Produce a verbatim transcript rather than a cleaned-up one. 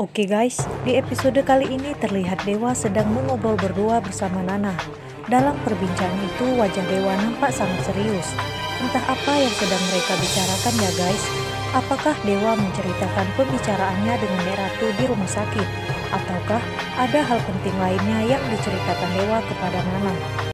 Oke guys, di episode kali ini terlihat Dewa sedang mengobrol berdua bersama Nana. Dalam perbincangan itu wajah Dewa nampak sangat serius. Entah apa yang sedang mereka bicarakan ya guys. Apakah Dewa menceritakan pembicaraannya dengan Nek Ratu di rumah sakit? Ataukah ada hal penting lainnya yang diceritakan Dewa kepada Nana?